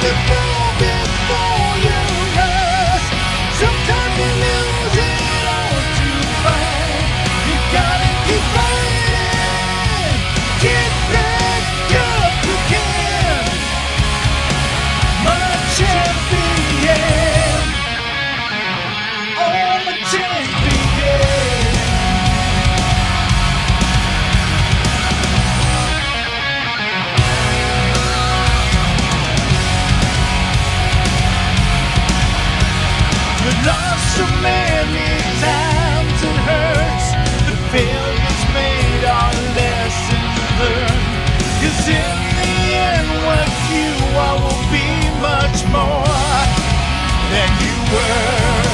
to fall before you rush. Sometimes you lose it all too fast. You gotta keep fighting. Get back up again. My champion. Oh, my champion. You lost so many times it hurts. The failures made our lessons learned. 'Cause in the end what you are will be much more than you were.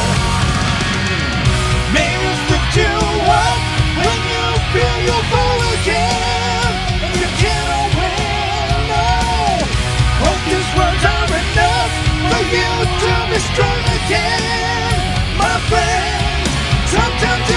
Mayors lift you up when you feel you'll fall again. And you cannot win, no. Hope these words are enough for you to be strong again. My friend, sometimes